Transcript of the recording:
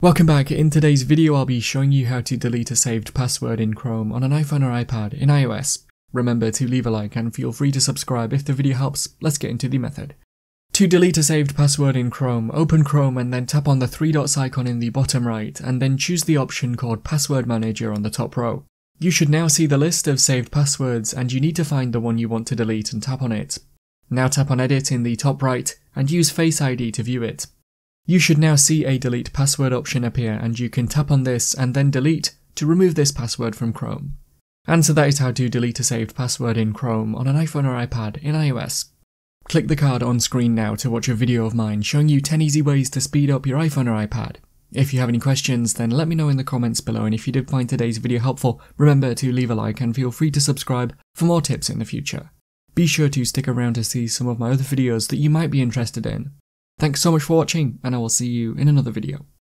Welcome back. In today's video I'll be showing you how to delete a saved password in Chrome on an iPhone or iPad in iOS. Remember to leave a like and feel free to subscribe if the video helps. Let's get into the method. To delete a saved password in Chrome, open Chrome and then tap on the three dots icon in the bottom right and then choose the option called Password Manager on the top row. You should now see the list of saved passwords and you need to find the one you want to delete and tap on it. Now tap on Edit in the top right and use Face ID to view it. You should now see a delete password option appear and you can tap on this and then delete to remove this password from Chrome. And so that is how to delete a saved password in Chrome on an iPhone or iPad in iOS. Click the card on screen now to watch a video of mine showing you 10 easy ways to speed up your iPhone or iPad. If you have any questions then let me know in the comments below, and if you did find today's video helpful, remember to leave a like and feel free to subscribe for more tips in the future. Be sure to stick around to see some of my other videos that you might be interested in. Thanks so much for watching, and I will see you in another video.